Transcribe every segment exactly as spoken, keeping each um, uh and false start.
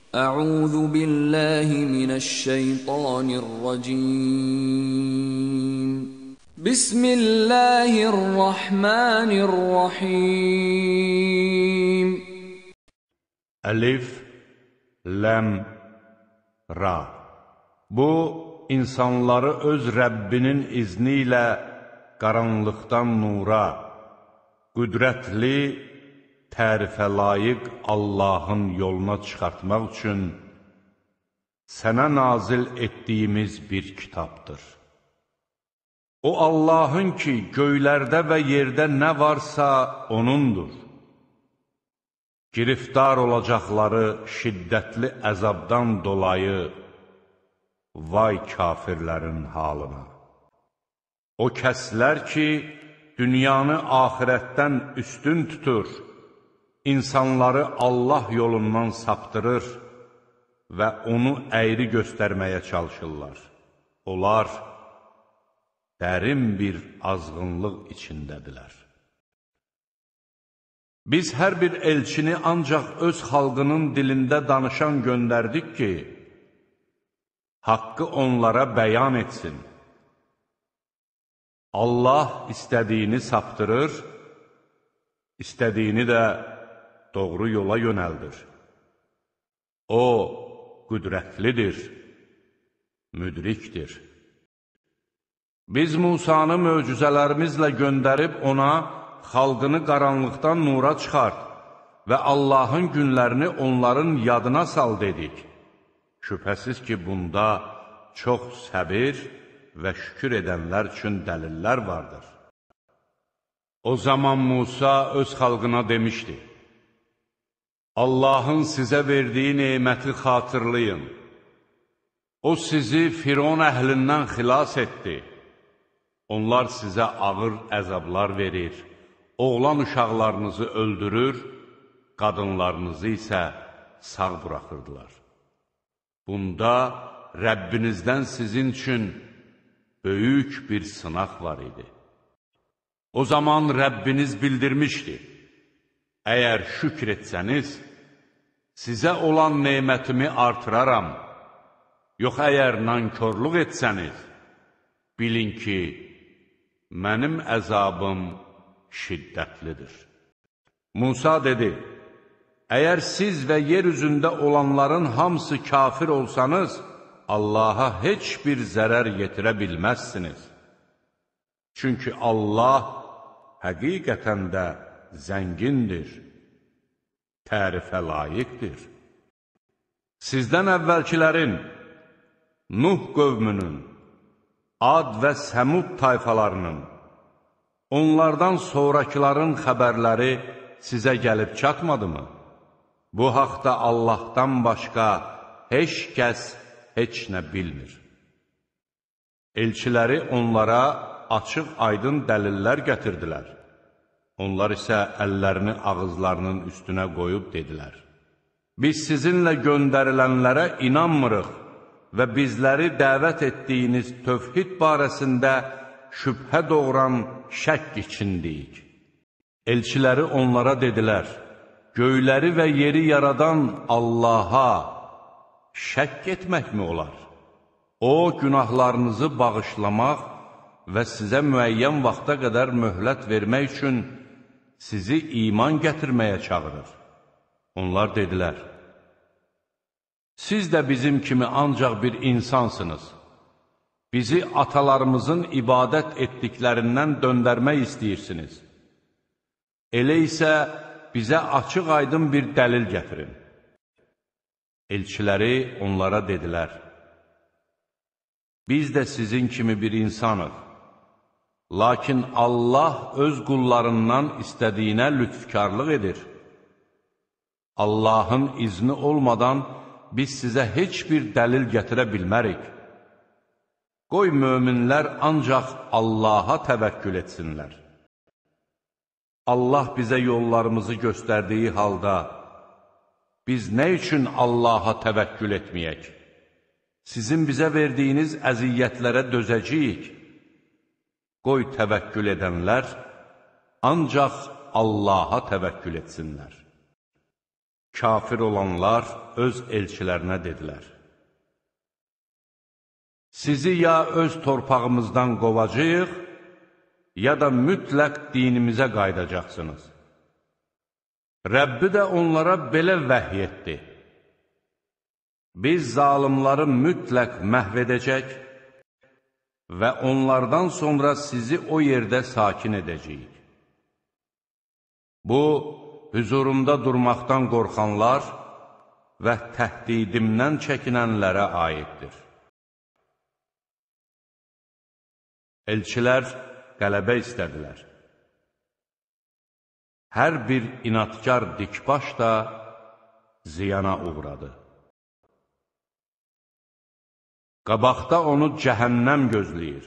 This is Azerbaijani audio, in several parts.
أعوذ بالله من الشيطان الرجيم بسم الله الرحمن الرحيم Əlif, Ləm, Ra. Bu, insanları öz Rəbbinin izni ilə qaranlıqdan nura, qüdrətli, tərifə layiq Allahın yoluna çıxartmaq üçün sənə nazil etdiyimiz bir kitabdır. O Allahın ki, göylərdə və yerdə nə varsa O'nundur. Giriftar olacaqları şiddətli əzabdan dolayı vay kafirlərin halına. O kəslər ki, dünyanı axirətdən üstün tutur, insanları Allah yolundan saptırır və onu əyri göstərməyə çalışırlar. Onlar dərin bir azğınlıq içindədirlər. Biz hər bir elçini ancaq öz xalqının dilində danışan göndərdik ki, haqqı onlara bəyan etsin. Allah istədiyini saptırır, istədiyini də doğru yola yönəldir. O, qüdrətlidir, müdrikdir. Biz Musanı möcüzələrimizlə göndərib ona, xalqını qaranlıqdan nura çıxart və Allahın günlərini onların yadına sal dedik. Şübhəsiz ki, bunda çox səbir və şükür edənlər üçün dəlillər vardır. O zaman Musa öz xalqına demişdi: Allahın sizə verdiyi neməti xatırlayın. O sizi Firon əhlindən xilas etdi. Onlar sizə ağır əzablar verir, oğlan uşaqlarınızı öldürür, qadınlarınızı isə sağ buraxırdılar. Bunda Rəbbinizdən sizin üçün böyük bir sınaq var idi. O zaman Rəbbiniz bildirmişdi: Əgər şükr etsəniz, sizə olan nemətimi artıraram. Yox, əgər nankörlük etsəniz, bilin ki, mənim əzabım şiddətlidir. Musa dedi: Əgər siz və yer üzündə olanların hamısı kafir olsanız, Allaha heç bir zərər yetirə bilməzsiniz. Çünki Allah həqiqətən də zəngindir, tərifə layiqdir. Sizdən əvvəlkilərin, Nuh qövmünün, Ad və Səmud tayfalarının, onlardan sonrakıların xəbərləri sizə gəlib çatmadı mı? Bu haqda Allahdan başqa heç kəs heç nə bilmir. Elçiləri onlara açıq aydın dəlillər gətirdilər. Onlar isə əllərini ağızlarının üstünə qoyub dedilər: Biz sizinlə göndərilənlərə inanmırıq və bizləri dəvət etdiyiniz tövhid barəsində şübhə doğuran şəkk içindəyik. Elçiləri onlara dedilər: Göyləri və yeri yaradan Allaha şəkk etməkmi olar? O, günahlarınızı bağışlamaq və sizə müəyyən vaxta qədər möhlət vermək üçün sizi iman gətirməyə çağırır. Onlar dedilər: Siz də bizim kimi ancaq bir insansınız. Bizi atalarımızın ibadət etdiklərindən döndərmək istəyirsiniz. Elə isə bizə açıq aydın bir dəlil gətirin. Elçiləri onlara dedilər: Biz də sizin kimi bir insanıq. Lakin Allah öz qullarından istədiyinə lütfkarlıq edir. Allahın izni olmadan biz sizə heç bir dəlil gətirə bilmərik. Qoy möminlər ancaq Allaha təvəkkül etsinlər. Allah bizə yollarımızı göstərdiyi halda biz nə üçün Allaha təvəkkül etməyək? Sizin bizə verdiyiniz əziyyətlərə dözəcəyik. Qoy təvəkkül edənlər ancaq Allaha təvəkkül etsinlər. Kafir olanlar öz elçilərinə dedilər: sizi ya öz torpağımızdan qovacağıq, ya da mütləq dinimizə qaydacaqsınız. Rəbbi də onlara belə vəhy etdi: biz zalimları mütləq məhv edəcək və onlardan sonra sizi o yerdə sakin edəcəyik. Bu, hüzurumda durmaqdan qorxanlar və təhdidimdən çəkinənlərə aiddir. Elçilər qələbə istədilər. Hər bir inatkar dikbaş da ziyana uğradı. Qabaqda onu cəhənnəm gözləyir.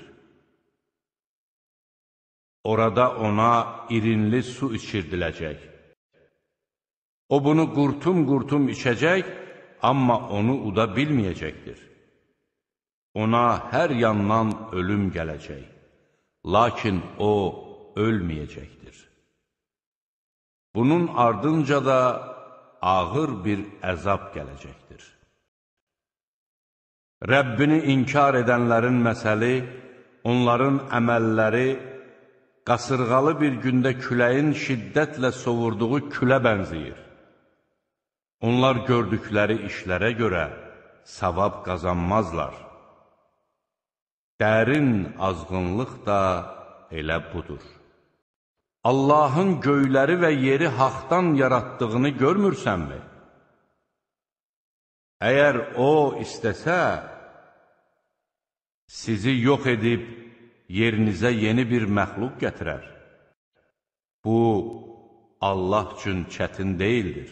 Orada ona irinli su içirdiləcək. O bunu qurtum-qurtum içəcək, amma onu uda bilməyəcəkdir. Ona hər yandan ölüm gələcək, lakin o ölməyəcəkdir. Bunun ardınca da ağır bir əzab gələcəkdir. Rəbbini inkar edənlərin məsəli, onların əməlləri, qasırğalı bir gündə küləyin şiddətlə sovurduğu külə bənzəyir. Onlar gördükləri işlərə görə savab qazanmazlar. Dərin azğınlıq da elə budur. Allahın göyləri və yeri haqdan yaratdığını görmürsənmi? Əgər O istəsə, sizi yox edib yerinizə yeni bir məxluq gətirər. Bu, Allah üçün çətin deyildir.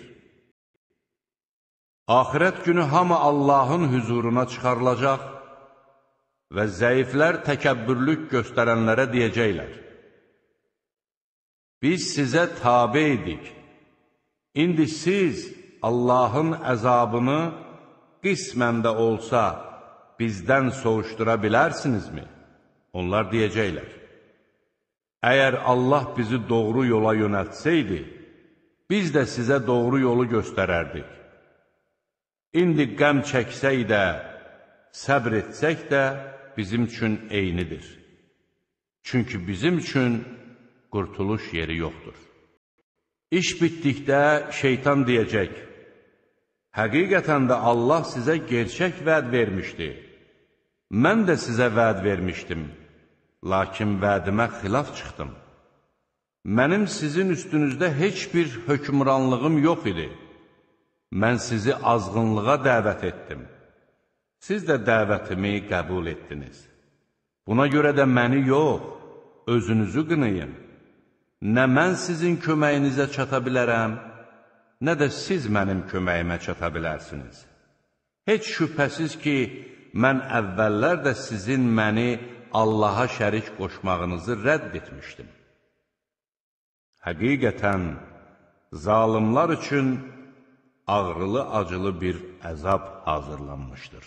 Axirət günü hamı Allahın hüzuruna çıxarılacaq və zəiflər təkəbbürlük göstərənlərə deyəcəklər: biz sizə tabe idik. İndi siz Allahın əzabını qismən də olsa bizdən soğuşdura bilərsinizmi? Onlar deyəcəklər: əgər Allah bizi doğru yola yönəltsəydi, biz də sizə doğru yolu göstərərdik. İndi qəm çəksək də, səbr etsək də bizim üçün eynidir. Çünki bizim üçün qurtuluş yeri yoxdur. İş bitdikdə şeytan deyəcək: həqiqətən də Allah sizə gerçək vəd vermişdi. Mən də sizə vəd vermişdim, lakin vədimə xilaf çıxdım. Mənim sizin üstünüzdə heç bir hökmranlığım yox idi. Mən sizi azğınlığa dəvət etdim. Siz də dəvətimi qəbul etdiniz. Buna görə də məni yox, özünüzü qınayın. Nə mən sizin köməyinizə çata bilərəm, nə də siz mənim köməyimə çata bilərsiniz. Heç şübhəsiz ki, mən əvvəllər də sizin məni Allaha şərik qoşmağınızı rədd etmişdim. Həqiqətən, zalimlar üçün ağrılı-acılı bir əzab hazırlanmışdır.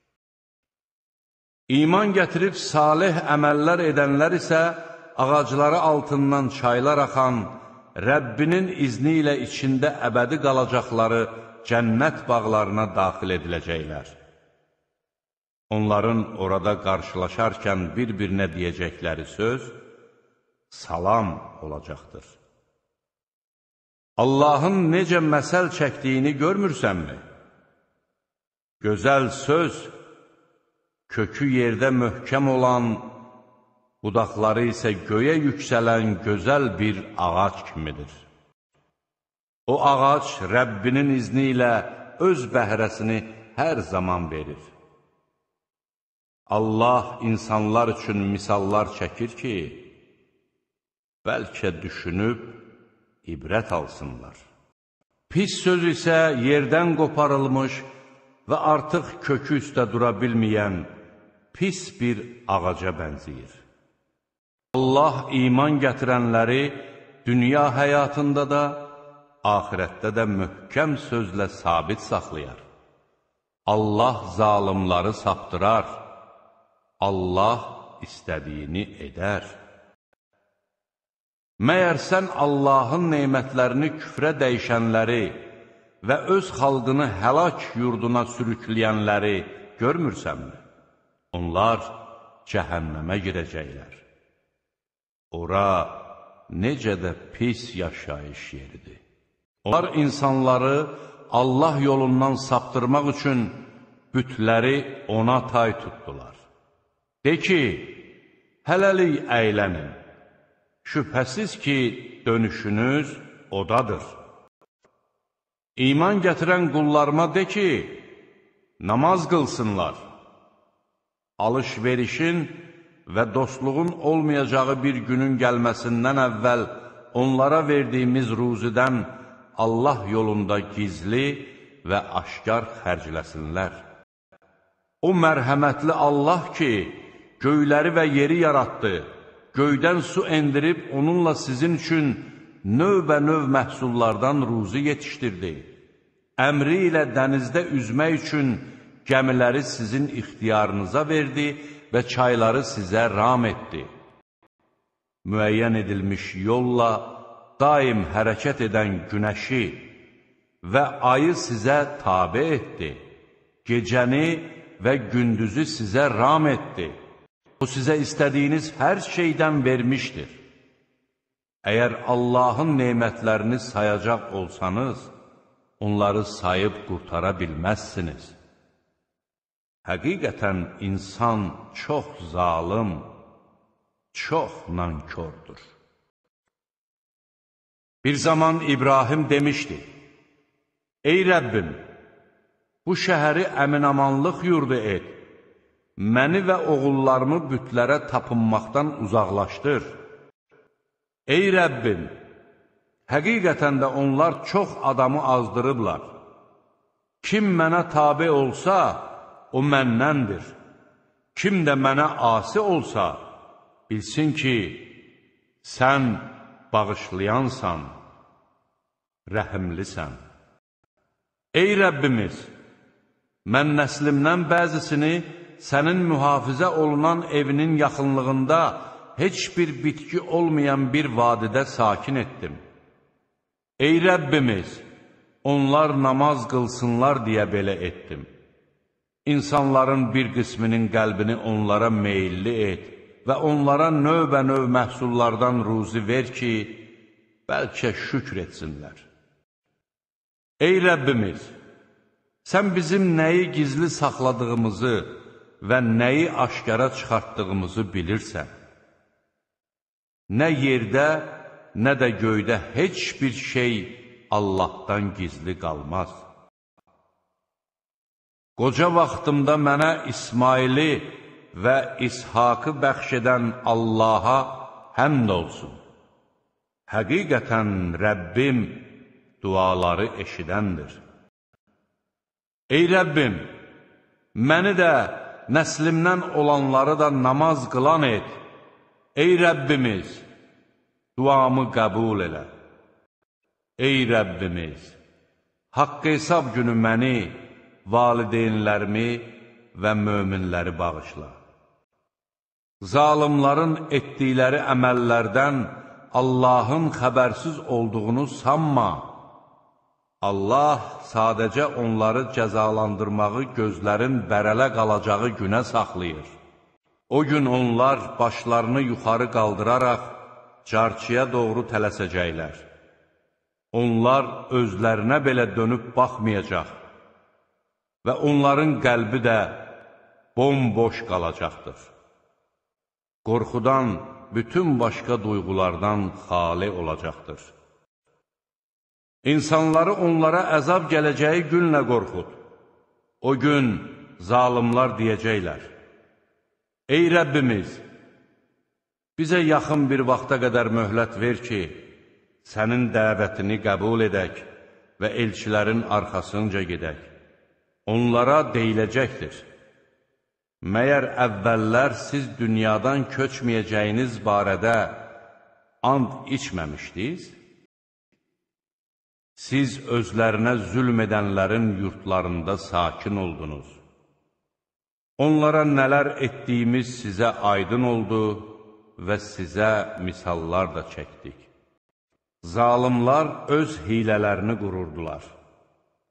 İman gətirib salih əməllər edənlər isə ağacları altından çaylar axan, Rəbbinin izni ilə içində əbədi qalacaqları cənnət bağlarına daxil ediləcəklər. Onların orada qarşılaşarkən bir-birinə deyəcəkləri söz salam olacaqdır. Allahın necə məsəl çəkdiyini görmürsənmi? Gözəl söz, kökü yerdə möhkəm olan, budaqları isə göyə yüksələn gözəl bir ağac kimidir. O ağac Rəbbinin izni ilə öz bəhrəsini hər zaman verir. Allah insanlar üçün misallar çəkir ki, bəlkə düşünüb ibrət alsınlar. Pis söz isə yerdən qoparılmış və artıq kökü üstə dura bilməyən pis bir ağaca bənzəyir. Allah iman gətirənləri dünya həyatında da, axirətdə də möhkəm sözlə sabit saxlayar. Allah zalimları saptırar, Allah istədiyini edər. Məyər sən Allahın neymətlərini küfrə dəyişənləri və öz xalqını həlak yurduna sürükləyənləri görmürsənmi? Onlar cəhənnəmə girəcəklər. Ora necə də pis yaşayış yeridir. Onlar insanları Allah yolundan saptırmaq üçün bütləri ona tay tutdular. De ki, hələlik əylənin, şübhəsiz ki, dönüşünüz odadır. İman gətirən qullarıma de ki, namaz qılsınlar. Alış-verişin və dostluğun olmayacağı bir günün gəlməsindən əvvəl onlara verdiyimiz ruzidən Allah yolunda gizli və aşkar xərcləsinlər. O mərhəmətli Allah ki, göyləri və yeri yaratdı, göydən su endirib onunla sizin üçün növbə-növ məhsullardan ruzi yetişdirdi. Əmri ilə dənizdə üzmək üçün gəmiləri sizin ixtiyarınıza verdi və çayları sizə ram etdi. Müəyyən edilmiş yolla daim hərəkət edən günəşi və ayı sizə tabe etdi. Gecəni və gündüzü sizə ram etdi. O sizə istədiyiniz hər şeydən vermişdir. Əgər Allahın nemətlərini sayacaq olsanız, onları sayıb qurtara bilməzsiniz. Həqiqətən insan çox zalım, çox nankördür. Bir zaman İbrahim demişdi, ey Rəbbim, bu şəhəri əminamanlıq yurdu et, məni və oğullarımı bütlərə tapınmaqdan uzaqlaşdır. Ey Rəbbim, həqiqətən də onlar çox adamı azdırıblar. Kim mənə tabe olsa, o məndəndir. Kim də mənə asi olsa, bilsin ki, sən bağışlayansan, rəhimlisən. Ey Rəbbimiz, mən nəslimdən bəzisini sənin mühafizə olunan evinin yaxınlığında heç bir bitki olmayan bir vadidə sakin etdim. Ey Rəbbimiz, onlar namaz qılsınlar deyə belə etdim. İnsanların bir qisminin qəlbini onlara meyilli et və onlara növbə-növ məhsullardan ruzi ver ki, bəlkə şükr etsinlər. Ey Rəbbimiz, sən bizim nəyi gizli saxladığımızı və nəyi aşkara çıxartdığımızı bilirsən. Nə yerdə, nə də göydə heç bir şey Allahdan gizli qalmaz. Qoca vaxtımda mənə İsmaili və İshakı bəxş edən Allaha həmd olsun. Həqiqətən Rəbbim duaları eşidəndir. Ey Rəbbim, məni də, nəslimdən olanları da namaz qılan et. Ey Rəbbimiz, duamı qəbul elə. Ey Rəbbimiz, haqq hesab günü məni, valideynlərimi və möminləri bağışla. Zalimların etdikləri əməllərdən Allahın xəbərsiz olduğunu sanma. Allah sadəcə onları cəzalandırmağı gözlərin bərələ qalacağı günə saxlayır. O gün onlar başlarını yuxarı qaldıraraq carçıya doğru tələsəcəklər. Onlar özlərinə belə dönüb baxmayacaq və onların qəlbi də bomboş qalacaqdır. Qorxudan bütün başqa duyğulardan xali olacaqdır. İnsanları onlara əzab gələcəyi günlə qorxud. O gün zalimlar deyəcəklər, ey Rəbbimiz, bizə yaxın bir vaxta qədər möhlət ver ki, sənin dəvətini qəbul edək və elçilərin arxasınca gedək. Onlara deyiləcəkdir, məyər əvvəllər siz dünyadan köçməyəcəyiniz barədə and içməmişdiniz? Siz özlərinə zülm edənlərin yurtlarında sakin oldunuz. Onlara nələr etdiyimiz sizə aydın oldu və sizə misallar da çəkdik. Zalimlar öz hilələrini qururdular.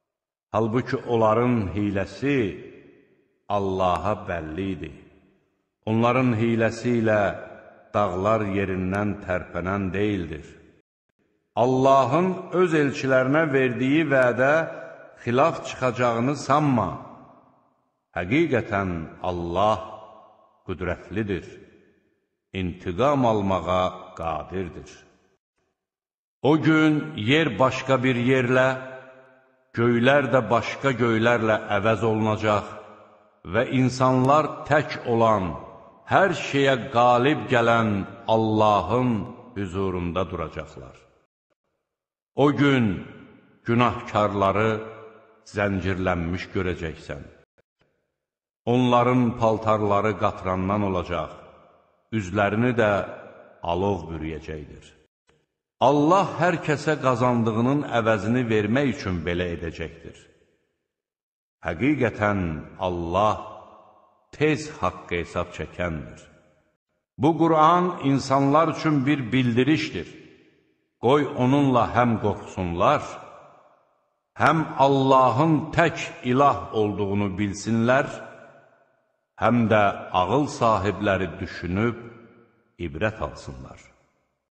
Halbuki onların hiləsi Allaha bəllidir. Onların hiləsi ilə dağlar yerindən tərpənən deyildir. Allahın öz elçilərinə verdiyi vədə xilaf çıxacağını sanma. Həqiqətən Allah qüdrətlidir, intiqam almağa qadirdir. O gün yer başqa bir yerlə, göylər də başqa göylərlə əvəz olunacaq və insanlar tək olan, hər şeyə qalib gələn Allahın hüzurunda duracaqlar. O gün günahkarları zəncirlənmiş görəcəksən. Onların paltarları qatrandan olacaq, üzlərini də alov bürüyəcəkdir. Allah hər kəsə qazandığının əvəzini vermək üçün belə edəcəkdir. Həqiqətən Allah tez haqqı hesab çəkəndir. Bu Qur'an insanlar üçün bir bildirişdir. Qoy onunla həm qorxsunlar, həm Allahın tək ilah olduğunu bilsinlər, həm də ağıl sahibləri düşünüb ibrət alsınlar.